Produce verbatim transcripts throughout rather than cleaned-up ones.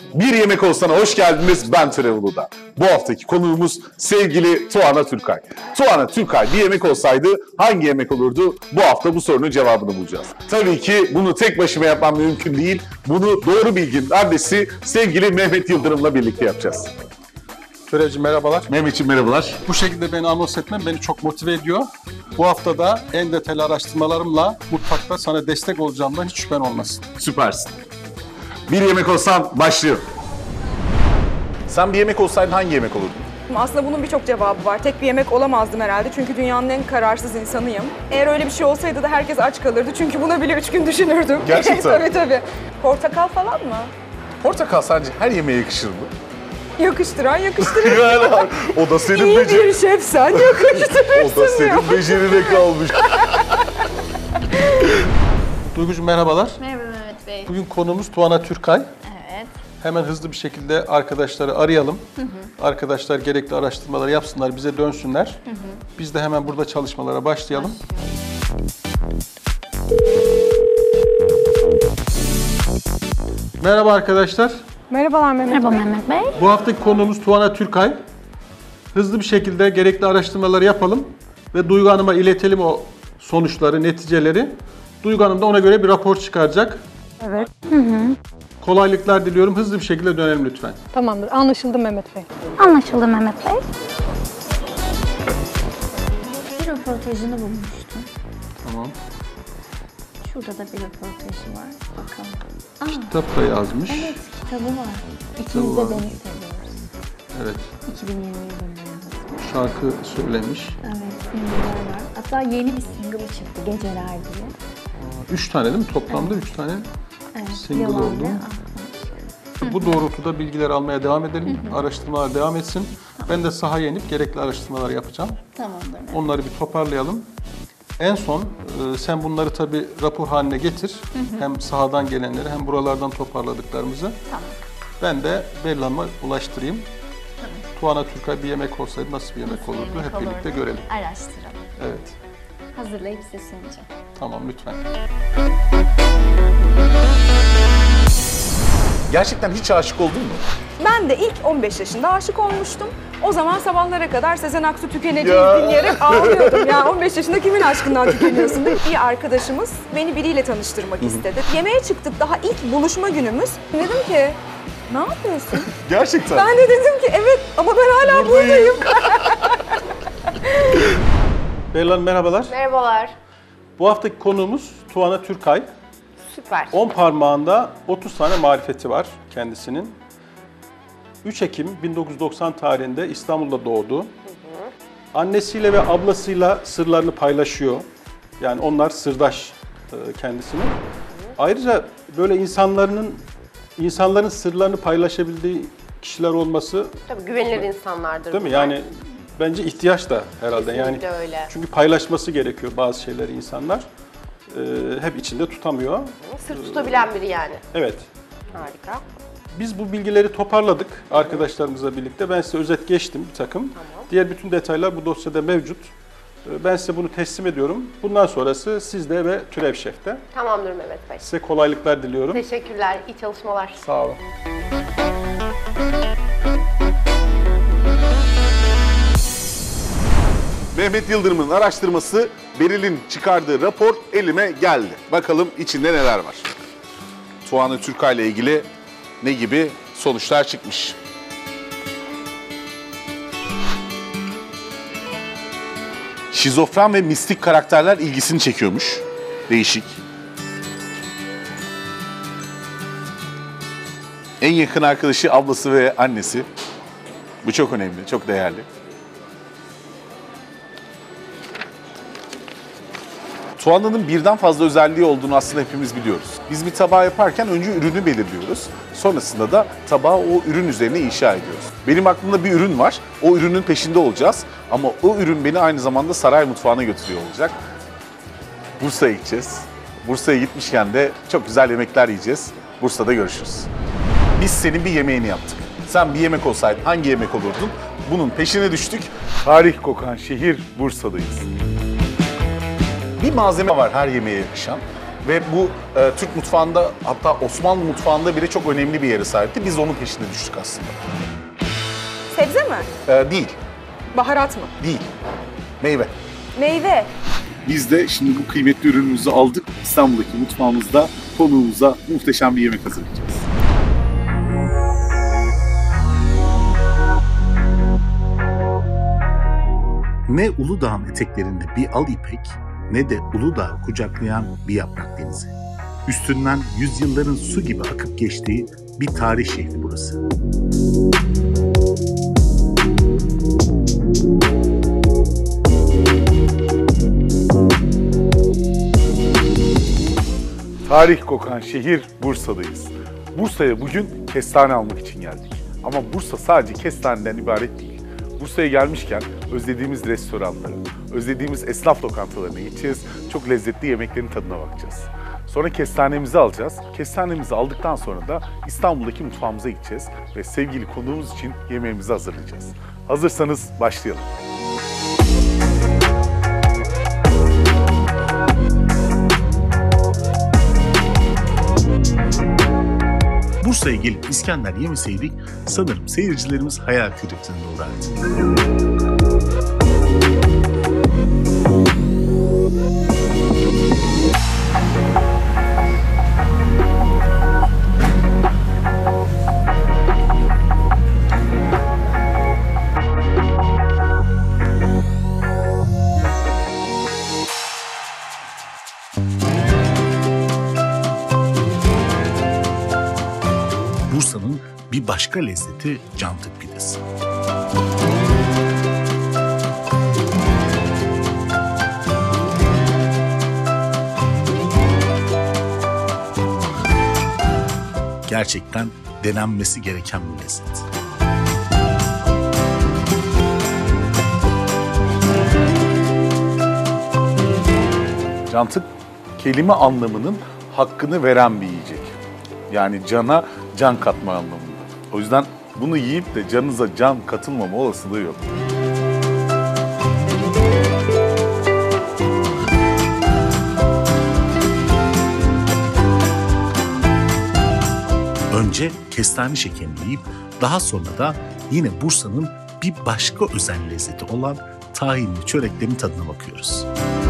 Bir Yemek Olsan'a hoş geldiniz. Ben Travel'da. Bu haftaki konuğumuz sevgili Tuana Türkay. Tuana Türkay bir yemek olsaydı hangi yemek olurdu? Bu hafta bu sorunun cevabını bulacağız. Tabii ki bunu tek başıma yapmam mümkün değil. Bunu doğru bilginin annesi sevgili Mehmet Yıldırım'la birlikte yapacağız. Töreciğim merhabalar. Mehmetciğim merhabalar. Bu şekilde beni anons etmen beni çok motive ediyor. Bu hafta da en detaylı araştırmalarımla mutfakta sana destek olacağımdan hiç şüphen olmasın. Süpersin. Bir Yemek Olsan başlıyor. Sen bir yemek olsaydın hangi yemek olurdun? Aslında bunun birçok cevabı var. Tek bir yemek olamazdım herhalde çünkü dünyanın en kararsız insanıyım. Eğer öyle bir şey olsaydı da herkes aç kalırdı çünkü buna bile üç gün düşünürdüm. Gerçekten? Tabii tabii. Portakal falan mı? Portakal sence her yemeğe yakışır mı? Yakıştıran yakıştırır. Yani o da senin İyi beceri... bir şefsen yakıştırırsın O da senin becerine kalmış. Duygucuğum merhabalar. Merhaba Mehmet Bey. Bugün konumuz Tuana Türkay. Evet. Hemen hızlı bir şekilde arkadaşları arayalım. Hı hı. Arkadaşlar gerekli araştırmaları yapsınlar, bize dönsünler. Hı hı. Biz de hemen burada çalışmalara başlayalım. Merhaba arkadaşlar. Merhabalar Mehmet Merhaba Bey. Mehmet Bey. Bu haftaki konumuz Tuana Türkay. Hızlı bir şekilde gerekli araştırmaları yapalım ve Duygu Hanım'a iletelim o sonuçları, neticeleri. Duygu Hanım da ona göre bir rapor çıkaracak. Evet. Kolaylıklar diliyorum. Hızlı bir şekilde dönelim lütfen. Tamamdır. Anlaşıldı Mehmet Bey. Anlaşıldı Mehmet Bey. Bir röportajını bulmuştum. Tamam. Şurada da bir röportajı var. Bakalım. Aa, Kitap da yazmış. evet kitabı var. İkimiz de var. beni seviyoruz. Evet. iki bin yirmi yılında yazılmış. Şarkı söylemiş. Evet, single'lar var. Hatta yeni bir single çıktı, Geceler diye. Üç tane değil mi? Toplamda üç tane Evet, single Yalan oldu. ve Aklım. Bu doğrultuda bilgiler almaya devam edelim. Araştırmalar devam etsin. Ben de sahaya inip gerekli araştırmalar yapacağım. Tamamdır Mehmet. Onları bir toparlayalım. En son e, sen bunları tabii rapor haline getir. Hem sahadan gelenleri hem buralardan toparladıklarımızı. Tamam. Ben de Bella Hanım'a ulaştırayım. Tuana Türkay bir yemek olsaydı nasıl bir yemek olurdu? Yemek Hep birlikte olurdu. görelim. Araştıralım. Evet. Hazırlayıp size sunacağım. Tamam lütfen. Gerçekten hiç aşık oldun mu? Ben de ilk on beş yaşında aşık olmuştum. O zaman sabahlara kadar Sezen Aksu tükeneceğiz Ya. dinleyerek ağlıyordum. Ya on beş yaşında kimin aşkından tükeniyorsun diye. Bir arkadaşımız beni biriyle tanıştırmak istedi. Yemeğe çıktık, daha ilk buluşma günümüz. Dedim ki, ne yapıyorsun? Gerçekten. Ben de dedim ki evet ama ben hala buradayım. Bella Hanım merhabalar. Merhabalar. Bu haftaki konuğumuz Tuana Türkay. Süper. on parmağında otuz tane marifeti var kendisinin. üç Ekim bin dokuz yüz doksan tarihinde İstanbul'da doğdu. Hı hı. Annesiyle ve ablasıyla sırlarını paylaşıyor. Yani onlar sırdaş kendisinin. Hı hı. Ayrıca böyle insanların insanların sırlarını paylaşabildiği kişiler olması Tabii güvenilir insanlardır değil mi? bunlar. Yani bence ihtiyaç da herhalde. Kesinlikle Yani öyle. çünkü paylaşması gerekiyor bazı şeyleri insanlar. Ee, hep içinde tutamıyor. Sır tutabilen biri yani. Evet. Harika. Biz bu bilgileri toparladık arkadaşlarımızla birlikte. Ben size özet geçtim bir takım. Tamam. Diğer bütün detaylar bu dosyada mevcut. Ee, Ben size bunu teslim ediyorum. Bundan sonrası sizde ve Türev Şef'te. Tamamdır Mehmet Bey. Size kolaylıklar diliyorum. Teşekkürler. İyi çalışmalar. Sağ olun. Mehmet Yıldırım'ın araştırması, Beril'in çıkardığı rapor elime geldi. Bakalım içinde neler var. Tuana Türkay ile ilgili ne gibi sonuçlar çıkmış. Şizofren ve mistik karakterler ilgisini çekiyormuş. Değişik. En yakın arkadaşı ablası ve annesi. Bu çok önemli, çok değerli. Tuana'nın birden fazla özelliği olduğunu aslında hepimiz biliyoruz. Biz bir tabağı yaparken önce ürünü belirliyoruz. Sonrasında da tabağı o ürün üzerine inşa ediyoruz. Benim aklımda bir ürün var. O ürünün peşinde olacağız. Ama o ürün beni aynı zamanda saray mutfağına götürüyor olacak. Bursa'ya gideceğiz. Bursa'ya gitmişken de çok güzel yemekler yiyeceğiz. Bursa'da görüşürüz. Biz senin bir yemeğini yaptık. Sen bir yemek olsaydın hangi yemek olurdun? Bunun peşine düştük. Tarih kokan şehir Bursa'dayız. Bir malzeme var her yemeğe yakışan. Ve bu e, Türk mutfağında, hatta Osmanlı mutfağında bile çok önemli bir yere sahipti. Biz onun peşine düştük aslında. Sebze mi? E, değil, Baharat mı? değil. Meyve. Meyve. Biz de şimdi bu kıymetli ürünümüzü aldık. İstanbul'daki mutfağımızda konuğumuza muhteşem bir yemek hazırlayacağız. Ne Uludağ'ın eteklerinde bir al ipek, ne de Uludağ'ı kucaklayan bir yaprak denizi. Üstünden yüzyılların su gibi akıp geçtiği bir tarih şehri burası. Tarih kokan şehir Bursa'dayız. Bursa'ya bugün kestane almak için geldik. Ama Bursa sadece kestaneden ibaret değil. Bursa'ya gelmişken özlediğimiz restoranları, özlediğimiz esnaf lokantalarına gideceğiz. Çok lezzetli yemeklerin tadına bakacağız. Sonra kestanemizi alacağız. Kestanemizi aldıktan sonra da İstanbul'daki mutfağımıza gideceğiz. Ve sevgili konuğumuz için yemeğimizi hazırlayacağız. Hazırsanız başlayalım. Bursa'ya gelip İskender yemeseydik sanırım seyircilerimiz hayal kırıklığına uğrardı. Bursa'nın bir başka lezzeti cantık pidesi. Gerçekten denenmesi gereken bir lezzet. Cantık kelime anlamının hakkını veren bir yiyecek. Yani cana can katma anlamında. O yüzden bunu yiyip de canınıza can katılmama olasılığı yok. Önce kestane şekerini yiyip daha sonra da yine Bursa'nın bir başka özel lezzeti olan tahinli çöreklerin tadına bakıyoruz.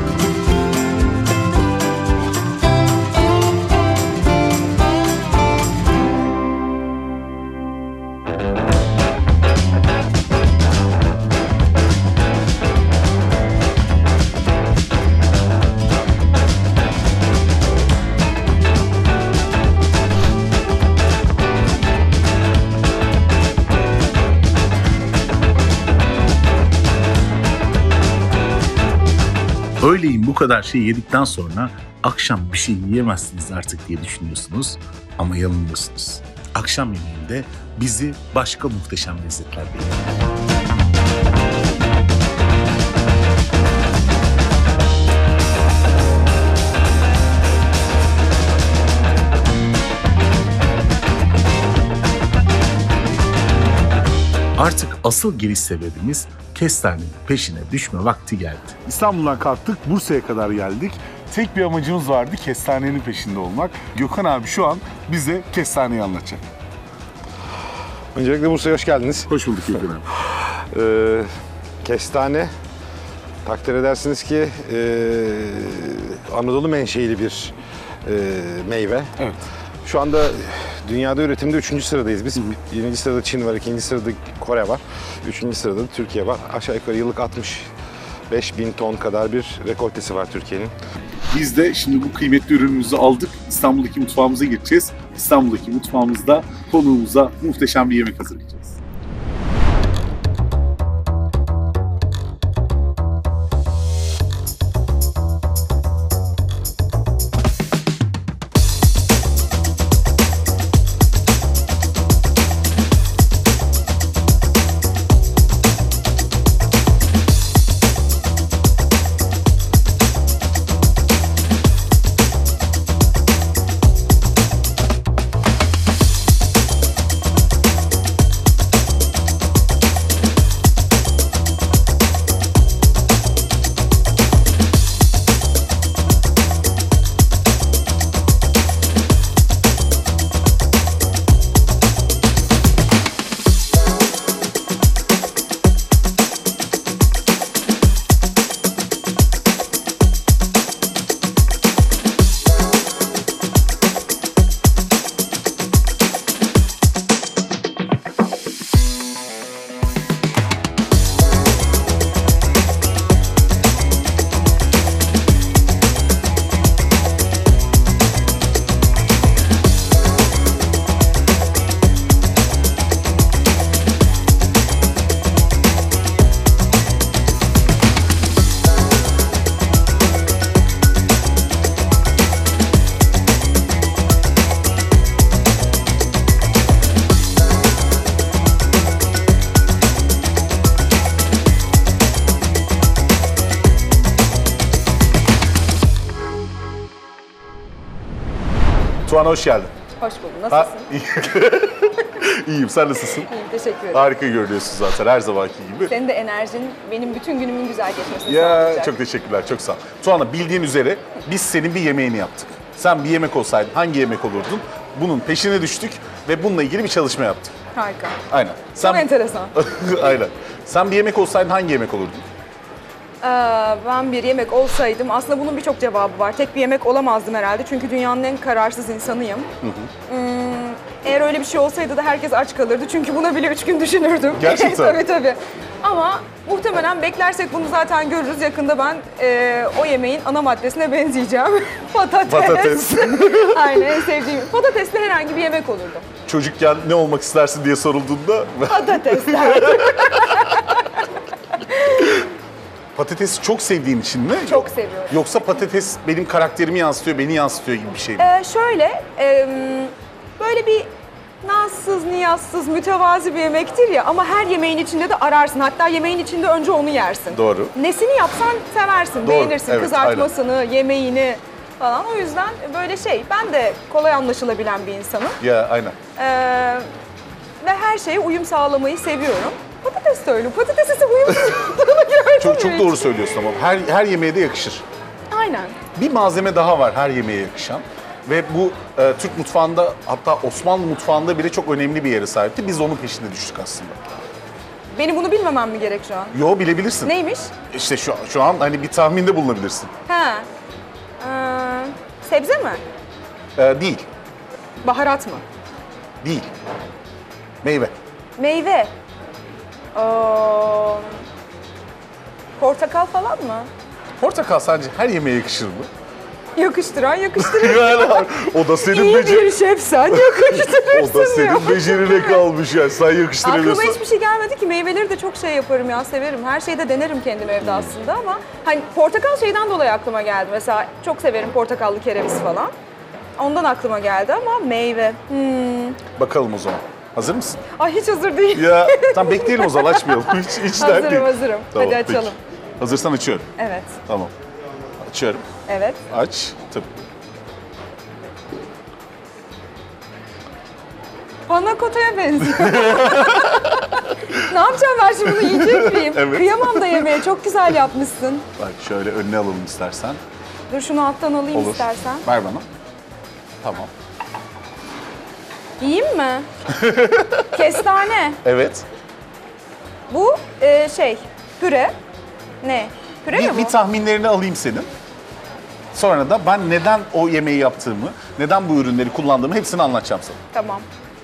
Öğleyin bu kadar şey yedikten sonra akşam bir şey yiyemezsiniz artık diye düşünüyorsunuz ama yanılıyorsunuz. Akşam yemeğinde bizi başka muhteşem lezzetler bekliyor. Artık asıl geliş sebebimiz kestanenin peşine düşme vakti geldi. İstanbul'dan kalktık, Bursa'ya kadar geldik. Tek bir amacımız vardı, kestanenin peşinde olmak. Gökhan abi şu an bize kestaneyi anlatacak. Öncelikle Bursa'ya hoş geldiniz. Hoş bulduk Gökhan abi. Ee, kestane, takdir edersiniz ki e, Anadolu menşeili bir e, meyve. Evet. Şu anda dünyada üretimde üçüncü sıradayız biz. Birinci sırada Çin var, ikinci sırada Kore var. Üçüncü sırada da Türkiye var. Aşağı yukarı yıllık altmış beş bin ton kadar bir rekoltesi var Türkiye'nin. Biz de şimdi bu kıymetli ürünümüzü aldık. İstanbul'daki mutfağımıza gireceğiz. İstanbul'daki mutfağımızda konuğumuza muhteşem bir yemek hazırlayacağız. Tuana hoş geldin. Hoş buldum. Ha, Nasılsın? İyiyim, sen nasılsın? İyiyim, teşekkür ederim. Harika görünüyorsun zaten her zamanki gibi. Senin de enerjin benim bütün günümün güzel geçmesini Ya sağlayacak. çok teşekkürler, çok sağ ol. Tuana, bildiğin üzere biz senin bir yemeğini yaptık. Sen bir yemek olsaydın hangi yemek olurdun? Bunun peşine düştük ve bununla ilgili bir çalışma yaptık. Harika. Aynen. Sen... Çok enteresan. Aynen. Sen bir yemek olsaydın hangi yemek olurdun? Ee, ben bir yemek olsaydım, aslında bunun birçok cevabı var. Tek bir yemek olamazdım herhalde çünkü dünyanın en kararsız insanıyım. Hmm, eğer öyle bir şey olsaydı da herkes aç kalırdı çünkü buna bile üç gün düşünürdüm. Gerçekten. Tabii tabii. Ama muhtemelen beklersek bunu zaten görürüz. Yakında ben e, o yemeğin ana maddesine benzeyeceğim. Patates. Patates. Aynen, en sevdiğim. Patatesli herhangi bir yemek olurdu. Çocukken ne olmak istersin diye sorulduğunda Patates derdim. patatesi çok sevdiğin için mi? Çok seviyorum. Yoksa patates benim karakterimi yansıtıyor, beni yansıtıyor gibi bir şey mi? Ee, şöyle, e, böyle bir nazsız, niyazsız, mütevazi bir yemektir ya ama her yemeğin içinde de ararsın. Hatta yemeğin içinde önce onu yersin. Doğru. Nesini yapsan seversin, Doğru, beğenirsin. evet, Kızartmasını, yemeğini falan. O yüzden böyle şey, ben de kolay anlaşılabilen bir insanım. Ya aynen. Ee, ve her şeye uyum sağlamayı seviyorum. Patates de öyle. Patatesi ise uyum sağladığını gördüm. Çok çok hiç. doğru söylüyorsun ama her her yemeğe de yakışır. Aynen. Bir malzeme daha var her yemeğe yakışan ve bu e, Türk mutfağında, hatta Osmanlı mutfağında bile çok önemli bir yere sahipti. Biz onun peşinde düştük aslında. Benim bunu bilmemem mi gerek şu an? Yo, bilebilirsin. Neymiş? İşte şu şu an hani bir tahminde bulunabilirsin. Ha. Ee, sebze mi? E, değil, Baharat mı? değil. Meyve. Meyve. Ee, portakal falan mı? Portakal sence her yemeğe yakışır mı? Yakıştıran yakıştırır. Yani o da senin İyi beceri. bir şefsen yakıştırırsın O da senin diyor. becerine kalmış yani. Sen Aklıma yakıştırabiliyorsun. hiçbir şey gelmedi ki. Meyveleri de çok şey yaparım ya, severim. Her şeyi de denerim kendim evde aslında ama hani portakal şeyden dolayı aklıma geldi. Mesela çok severim portakallı kereviz falan. Ondan aklıma geldi ama meyve. Hmm. Bakalım o zaman. Hazır mısın? Ay hiç hazır değil. Ya tamam, bekleyelim o zaman, açmayalım. Hiç, hiç dert Hazırım, değil. hazırım. Tamam, Hadi peki. açalım. Hazırsan açıyorum. Evet, Tamam. Açıyorum. evet. Aç. Tıp. Panna cotta'ya benziyor. Ne yapacağım ben şimdi, bunu yiyecek miyim? Evet. Kıyamam da yemeye, çok güzel yapmışsın. Bak şöyle önüne alalım istersen. Dur şunu alttan alayım Olur. istersen. Ver bana. Tamam. Yiyeyim mi? Kestane. Evet. Bu e, şey, püre. Ne? Püre mi Bir, bu? bir tahminlerini alayım senin. Sonra da ben neden o yemeği yaptığımı, neden bu ürünleri kullandığımı hepsini anlatacağım sana. Tamam.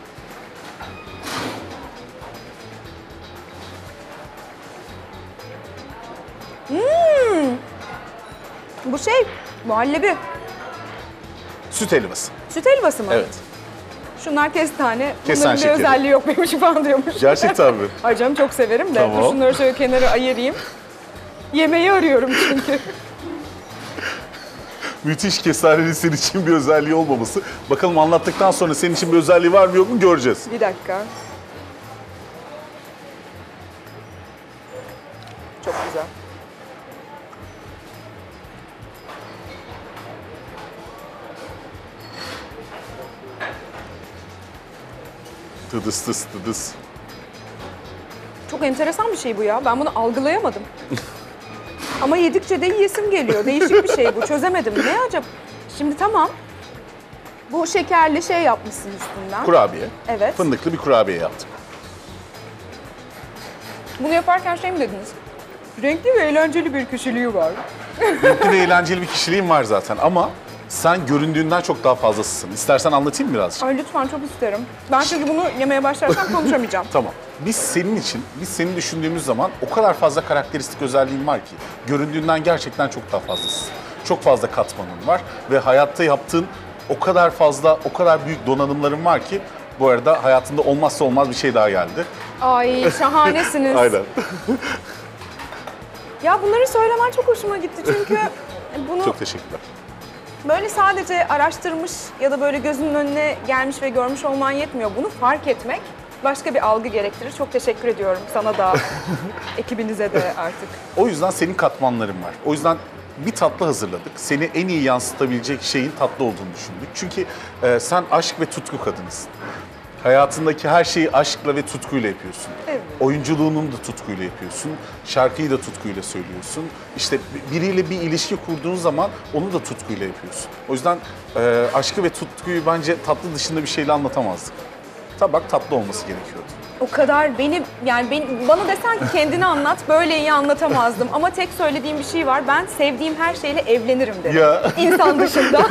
Hmm. Bu şey, muhallebi. Süt helvası. Süt helvası mı? Evet. Şunlar kestane. Kestane Bunların bir şekeri. özelliği yok benim falan diyormuş. Gerçekten mi? Ay canım, çok severim de. Tamam. Dur şunları şöyle kenara ayırayım. Yemeği arıyorum çünkü. Müthiş, kestanenin senin için bir özelliği olmaması. Bakalım anlattıktan sonra senin için bir özelliği var mı yok mu göreceğiz. Bir dakika. Çok güzel. Tıdıs tıs tıdıs. Çok enteresan bir şey bu ya. Ben bunu algılayamadım. Ama yedikçe de yiyesim geliyor. Değişik bir şey bu. Çözemedim. Ne acaba? Şimdi tamam. Bu şekerli şey yapmışsın üstünden. Kurabiye. Evet. Fındıklı bir kurabiye yaptık. Bunu yaparken şey mi dediniz? Renkli ve eğlenceli bir kişiliği var. Renkli ve eğlenceli bir kişiliğin var zaten ama sen göründüğünden çok daha fazlasısın. İstersen anlatayım birazcık. Ay lütfen, çok isterim. Ben çünkü bunu yemeye başlarsam konuşamayacağım. Tamam. Biz senin için, biz seni düşündüğümüz zaman o kadar fazla karakteristik özelliğin var ki göründüğünden gerçekten çok daha fazlasın. Çok fazla katmanın var ve hayatta yaptığın o kadar fazla, o kadar büyük donanımların var ki bu arada hayatında olmazsa olmaz bir şey daha geldi. Ay şahanesiniz. Aynen. Ya bunları söylemen çok hoşuma gitti çünkü bunu Çok teşekkürler. böyle sadece araştırmış ya da böyle gözünün önüne gelmiş ve görmüş olman yetmiyor. Bunu fark etmek başka bir algı gerektirir. Çok teşekkür ediyorum sana da, ekibinize de artık. O yüzden senin katmanların var. O yüzden bir tatlı hazırladık. Seni en iyi yansıtabilecek şeyin tatlı olduğunu düşündük. Çünkü e, sen aşk ve tutku kadınısın. Hayatındaki her şeyi aşkla ve tutkuyla yapıyorsun. Evet. Oyunculuğunu da tutkuyla yapıyorsun. Şarkıyı da tutkuyla söylüyorsun. İşte biriyle bir ilişki kurduğun zaman onu da tutkuyla yapıyorsun. O yüzden e, aşkı ve tutkuyu bence tatlı dışında bir şeyle anlatamazdık. Tabak tatlı olması gerekiyordu. O kadar beni yani beni, bana desen ki kendini anlat böyle iyi anlatamazdım. Ama tek söylediğim bir şey var. Ben sevdiğim her şeyle evlenirim derim. Ya. İnsan dışında.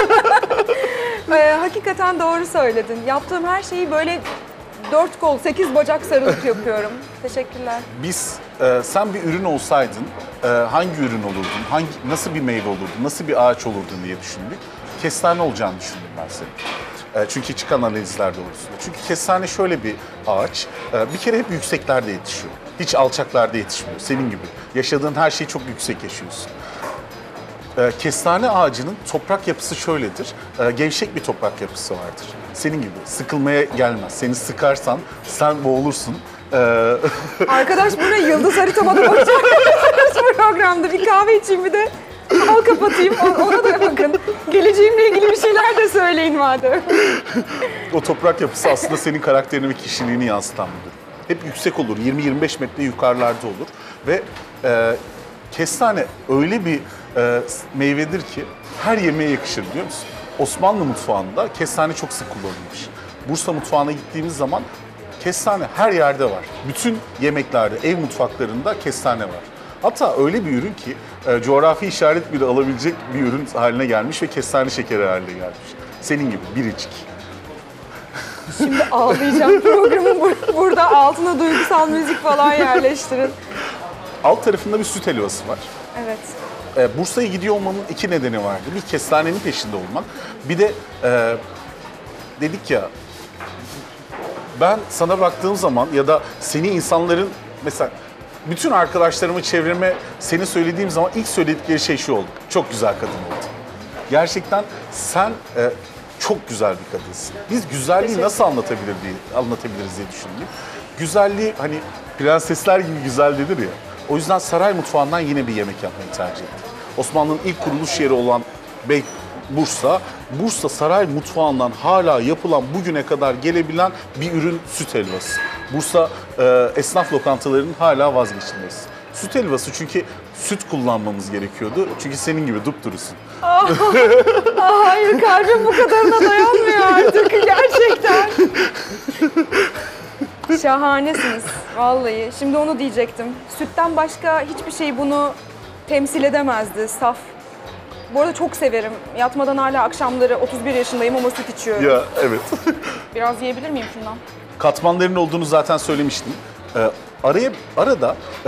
Ee, hakikaten doğru söyledin. Yaptığım her şeyi böyle dört kol, sekiz bacak sarılıp yapıyorum. Teşekkürler. Biz, e, sen bir ürün olsaydın e, hangi ürün olurdun, hangi nasıl bir meyve olurdun, nasıl bir ağaç olurdun diye düşündük. Kestane olacağını düşündüm ben senin. E, çünkü çıkan analizler doğrultusunda. Çünkü kestane şöyle bir ağaç, e, bir kere hep yükseklerde yetişiyor. Hiç alçaklarda yetişmiyor, senin gibi. Yaşadığın her şeyi çok yüksek yaşıyorsun. E, kestane ağacının toprak yapısı şöyledir, e, gevşek bir toprak yapısı vardır. Senin gibi sıkılmaya gelmez. Seni sıkarsan sen boğulursun. E, Arkadaş buraya yıldız haritama da bakacak programda. Bir kahve içeyim bir de al kapatayım. Ona da bakın. Geleceğimle ilgili bir şeyler de söyleyin madem. O toprak yapısı aslında senin karakterini ve kişiliğini yansıtan bir durum. Hep yüksek olur, yirmi yirmi beş metre yukarılarda olur. Ve e, kestane öyle bir e, meyvedir ki her yemeğe yakışır, biliyor musun? Osmanlı mutfağında kestane çok sık kullanılmış. Bursa mutfağına gittiğimiz zaman kestane her yerde var. Bütün yemeklerde, ev mutfaklarında kestane var. Hatta öyle bir ürün ki e, coğrafi işaret bile alabilecek bir ürün haline gelmiş ve kestane şekeri haline gelmiş. Senin gibi biricik. Şimdi ağlayacağım. Programın bur- burada altına duygusal müzik falan yerleştirin. Alt tarafında bir süt helvası var. Evet. E, Bursa'ya gidiyor olmanın iki nedeni vardı. Bir, kestanenin peşinde olmak. Bir de e, dedik ya, ben sana baktığım zaman ya da seni insanların, mesela bütün arkadaşlarımı, çevreme seni söylediğim zaman ilk söyledikleri şey şu oldu: çok güzel kadın oldu. Gerçekten sen e, çok güzel bir kadınsın. Biz güzelliği nasıl anlatabilir diye, anlatabiliriz diye düşündük. Güzelliği hani prensesler gibi güzel denir ya. O yüzden saray mutfağından yine bir yemek yapmayı tercih ettik. Osmanlı'nın ilk kuruluş yeri olan Bey Bursa, Bursa saray mutfağından hala yapılan, bugüne kadar gelebilen bir ürün süt helvası. Bursa e, esnaf lokantalarının hala vazgeçilmezi. Süt helvası çünkü süt kullanmamız gerekiyordu. Çünkü senin gibi dupdurusun. Ah, ah, hayır, kalbim bu kadarına dayanmıyor artık gerçekten. Şahanesiniz vallahi. Şimdi onu diyecektim. Sütten başka hiçbir şey bunu temsil edemezdi. Saf. Bu arada çok severim. Yatmadan hala akşamları otuz bir yaşındayım ama süt içiyorum. Ya evet. Biraz yiyebilir miyim şundan? Katmanların olduğunu zaten söylemiştim. Ee, araya arada e,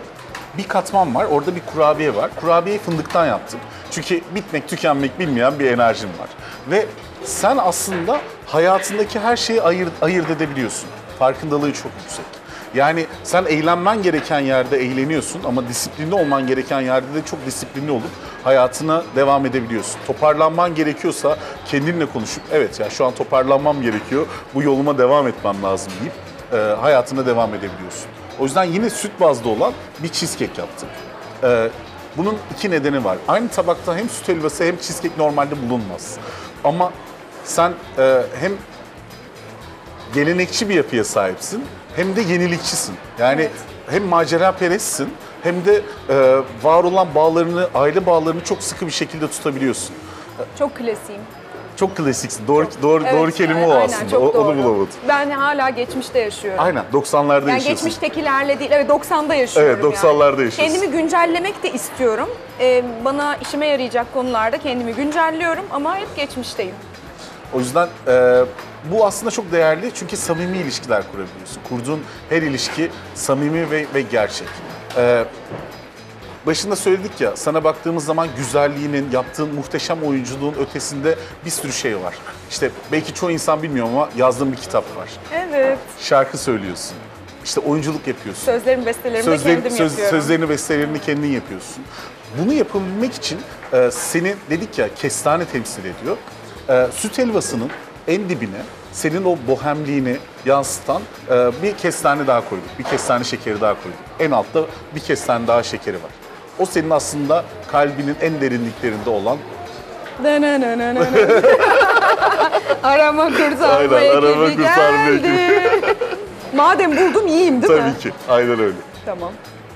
bir katman var. Orada bir kurabiye var. Kurabiyeyi fındıktan yaptık. Çünkü bitmek, tükenmek bilmeyen bir enerjim var. Ve sen aslında hayatındaki her şeyi ayırt, ayırt edebiliyorsun. Farkındalığı çok yüksek. Yani sen eğlenmen gereken yerde eğleniyorsun ama disiplinli olman gereken yerde de çok disiplinli olup hayatına devam edebiliyorsun. Toparlanman gerekiyorsa kendinle konuşup evet ya şu an toparlanmam gerekiyor, bu yoluma devam etmem lazım deyip e, hayatına devam edebiliyorsun. O yüzden yine süt bazlı olan bir cheesecake yaptık. E, bunun iki nedeni var. Aynı tabakta hem süt helvası hem cheesecake normalde bulunmaz. Ama sen e, hem gelenekçi bir yapıya sahipsin hem de yenilikçisin. Yani Evet. hem maceraperestsin hem de e, var olan bağlarını, aile bağlarını çok sıkı bir şekilde tutabiliyorsun. Çok klasiğim. Çok klasiksin. Doğru doğru Evet, doğru kelime o aynen, aslında. çok O- doğru. onu bulamadım. Ben hala geçmişte yaşıyorum. Aynen doksanlarda Yani yaşıyorsun. geçmiştekilerle değil, evet doksanlarda yaşıyorum Evet, doksanlarda yani. yaşıyorsun. Kendimi güncellemek de istiyorum. Ee, bana işime yarayacak konularda kendimi güncelliyorum ama hep geçmişteyim. O yüzden e, bu aslında çok değerli çünkü samimi ilişkiler kurabiliyorsun. Kurduğun her ilişki samimi ve, ve gerçek. E, başında söyledik ya, sana baktığımız zaman güzelliğinin, yaptığın muhteşem oyunculuğun ötesinde bir sürü şey var. İşte belki çoğu insan bilmiyor ama yazdığın bir kitap var. Evet. Şarkı söylüyorsun. İşte oyunculuk yapıyorsun. Sözlerim, bestelerimi de Sözleri- kendim söz- yapıyorum. Sözlerini, bestelerini kendin yapıyorsun. Bunu yapabilmek için e, seni dedik ya kestane temsil ediyor. E, süt helvasının en dibine senin o bohemliğini yansıtan e, bir kestane daha koyduk. Bir kestane şekeri daha koyduk. En altta bir kestane daha şekeri var. O senin aslında kalbinin en derinliklerinde olan Arama kurtarma Aynen, arama ekibi kurtarma geldi. Madem buldum yiyeyim değil mi? tabii ki. Aynen öyle. Tamam.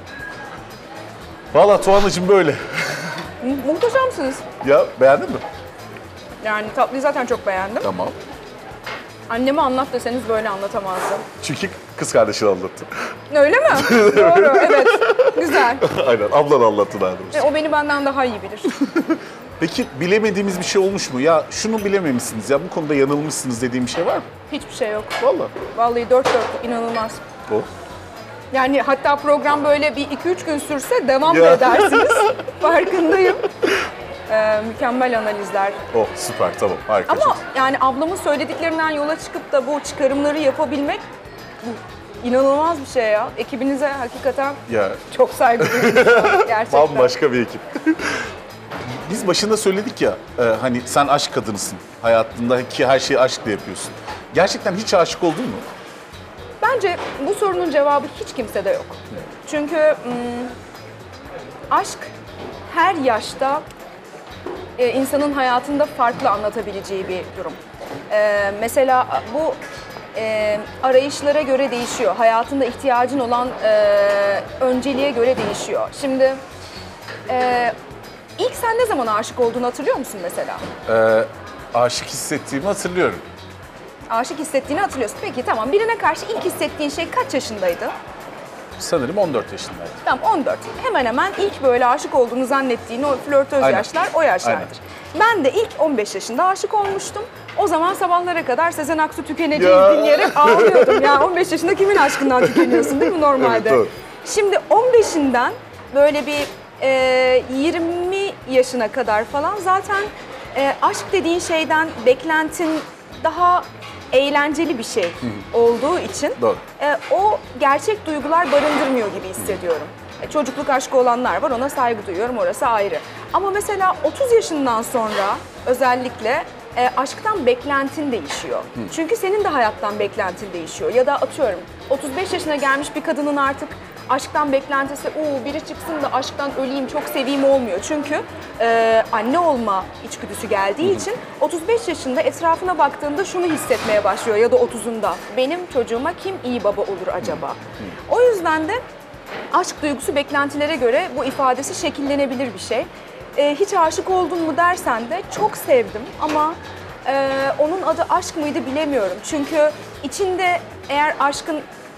Valla Tuğan'cığım böyle. Mu- Muhteşemsiniz. Ya beğendin mi? Yani tatlıyı zaten çok beğendim. Tamam. Anneme anlat deseniz böyle anlatamazdım. Çünkü kız kardeşin anlattı. Öyle mi? Doğru, evet. Güzel. Aynen, ablan anlattı daha doğrusu. E, o beni benden daha iyi bilir. Peki bilemediğimiz bir şey olmuş mu? Ya şunu bilememişsiniz, ya bu konuda yanılmışsınız dediğim bir şey var mı? Hiçbir şey yok. Vallahi. Vallahi dört dörtlük, inanılmaz. O. Yani hatta program böyle bir iki üç gün sürse devam da Ya. edersiniz. Farkındayım. Ee, mükemmel analizler. Oh süper, tamam, harika. Ama yani ablamın söylediklerinden yola çıkıp da bu çıkarımları yapabilmek bu inanılmaz bir şey ya. Ekibinize hakikaten Ya çok saygı duyuyorum. Gerçekten. bambaşka bir ekip. Biz başında söyledik ya, e, hani sen aşk kadınısın. Hayatındaki her şeyi aşkla yapıyorsun. Gerçekten hiç aşık oldun mu? Bence bu sorunun cevabı hiç kimsede yok. Çünkü hmm, aşk her yaşta e, insanın hayatında farklı anlatabileceği bir durum. E, mesela bu e, arayışlara göre değişiyor. Hayatında ihtiyacın olan e, önceliğe göre değişiyor. Şimdi e, ilk sen ne zaman aşık olduğunu hatırlıyor musun mesela? Ee, aşık hissettiğimi hatırlıyorum. Aşık hissettiğini hatırlıyorsun. Peki tamam, birine karşı ilk hissettiğin şey kaç yaşındaydı? Sanırım on dört yaşındaydım. Tamam, on dört. Hemen hemen ilk böyle aşık olduğunu zannettiğin o flörtöz Aynen. yaşlar o yaşlardır. Ben de ilk on beş yaşında aşık olmuştum. O zaman sabahlara kadar Sezen Aksu tükeneceğiz Ya. dinleyerek ağlıyordum. Ya on beş yaşında kimin aşkından tükeniyorsun değil mi normalde? Evet, doğru. Şimdi on beşinden böyle bir e, yirmi yaşına kadar falan zaten e, aşk dediğin şeyden beklentin daha eğlenceli bir şey olduğu için Doğru. e, o gerçek duygular barındırmıyor gibi hissediyorum. E, çocukluk aşkı olanlar var, ona saygı duyuyorum, orası ayrı. Ama mesela otuz yaşından sonra özellikle e, aşktan beklentin değişiyor. Çünkü senin de hayattan beklentin değişiyor. Ya da atıyorum otuz beş yaşına gelmiş bir kadının artık aşktan beklentisi, uuu biri çıksın da aşktan öleyim, çok seveyim olmuyor. Çünkü e, anne olma içgüdüsü geldiği için otuz beş yaşında etrafına baktığında şunu hissetmeye başlıyor ya da otuzunda. Benim çocuğuma kim iyi baba olur acaba? O yüzden de aşk duygusu beklentilere göre bu ifadesi şekillenebilir bir şey. E, hiç aşık oldun mu dersen de çok sevdim ama e, onun adı aşk mıydı bilemiyorum. Çünkü içinde eğer aşkın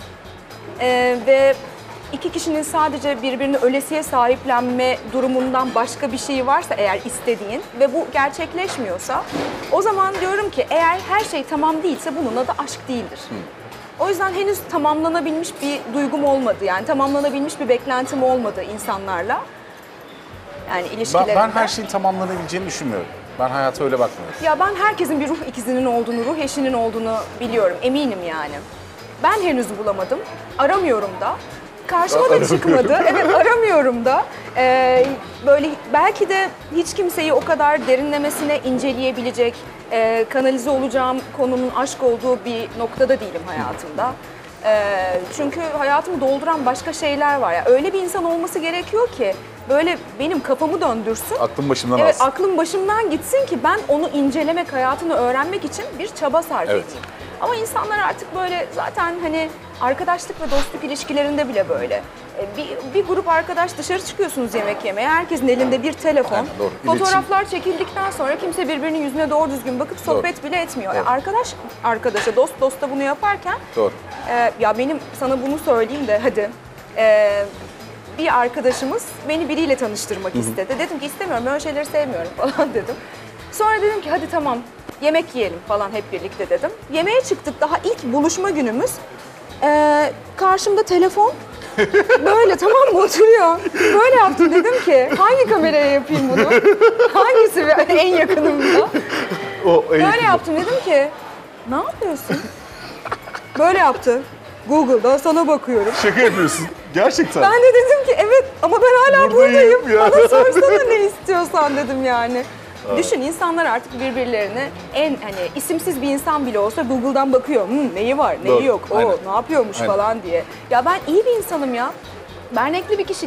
e, ve iki kişinin sadece birbirini ölesiye sahiplenme durumundan başka bir şey varsa eğer istediğin ve bu gerçekleşmiyorsa o zaman diyorum ki eğer her şey tamam değilse bunun adı aşk değildir. O yüzden henüz tamamlanabilmiş bir duygum olmadı, yani tamamlanabilmiş bir beklentim olmadı insanlarla. Yani Ben, ilişkilerimde. ben her şeyin tamamlanabileceğini düşünmüyorum. Ben hayata öyle bakmıyorum. Ya ben herkesin bir ruh ikizinin olduğunu, ruh eşinin olduğunu biliyorum, eminim yani. Ben henüz bulamadım, aramıyorum da. Karşıma da çıkmadı. Evet, aramıyorum da. Ee, böyle belki de hiç kimseyi o kadar derinlemesine inceleyebilecek, e, kanalize olacağım konunun aşk olduğu bir noktada değilim hayatımda. Ee, çünkü hayatımı dolduran başka şeyler var. Yani öyle bir insan olması gerekiyor ki böyle benim kafamı döndürsün. Aklım başımdan Evet, alsın. aklım başımdan gitsin ki ben onu incelemek, hayatını öğrenmek için bir çaba sarf Evet. edeyim. Ama insanlar artık böyle zaten hani arkadaşlık ve dostluk ilişkilerinde bile böyle. E, Bir, bir grup arkadaş dışarı çıkıyorsunuz yemek yemeye. Herkesin elinde bir telefon. Aynen, doğru. Fotoğraflar çekildikten sonra kimse birbirinin yüzüne doğru düzgün bakıp sohbet bile etmiyor. Doğru. E, arkadaş arkadaşa, dost dosta bunu yaparken Doğru. e, ya benim sana bunu söyleyeyim de hadi. E, bir arkadaşımız beni biriyle tanıştırmak istedi. Dedim ki istemiyorum, öyle şeyleri sevmiyorum falan dedim. Sonra dedim ki hadi tamam yemek yiyelim falan hep birlikte dedim. Yemeğe çıktık, daha ilk buluşma günümüz. Ee, karşımda telefon böyle tamam mı oturuyor. Böyle yaptım, dedim ki hangi kameraya yapayım bunu? Hangisi en yakınımda? O en Böyle yakın. yaptım, dedim ki ne yapıyorsun? Böyle yaptı. Google'da sana bakıyorum. Şaka yapıyorsun. Gerçekten. Ben de dedim ki evet ama ben hala Buradayım buradayım. ya. Bana sorsana ne istiyorsan dedim yani. Düşün, insanlar artık birbirlerine en hani isimsiz bir insan bile olsa Google'dan bakıyor. Hmm, neyi var, neyi Doğru, yok, o aynen. ne yapıyormuş Aynen. falan diye. Ya ben iyi bir insanım ya. Ben renkli bir kişiliğim.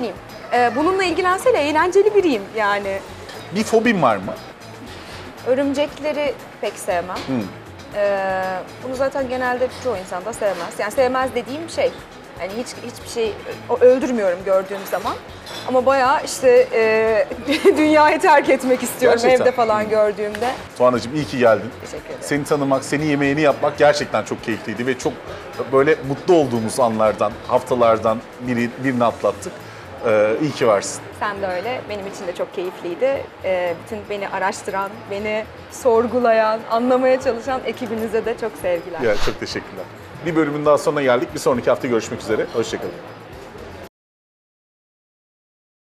e, bununla ilgilenseyle eğlenceli biriyim yani. Bir fobin var mı? Örümcekleri pek sevmem. Ee, bunu zaten genelde çoğu insan da sevmez. Yani sevmez dediğim şey, yani hiç hiçbir şey o- öldürmüyorum gördüğüm zaman. Ama bayağı işte e, dünyayı terk etmek istiyorum Gerçekten. evde falan gördüğümde. Tuğan'cığım iyi ki geldin. Teşekkür ederim. Seni tanımak, senin yemeğini yapmak gerçekten çok keyifliydi ve çok böyle mutlu olduğumuz anlardan, haftalardan biri, birini atlattık. Ee, iyi ki varsın. Sen de öyle. Benim için de çok keyifliydi. Ee, bütün beni araştıran, beni sorgulayan, anlamaya çalışan ekibinize de çok sevgiler. Ya, çok teşekkürler. Bir bölümün daha sonuna geldik. Bir sonraki hafta görüşmek üzere. Hoşçakalın.